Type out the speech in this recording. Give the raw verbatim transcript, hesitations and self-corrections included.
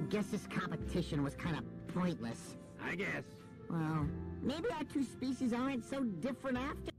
guess this competition was kind of pointless. I guess. Well, maybe our two species aren't so different after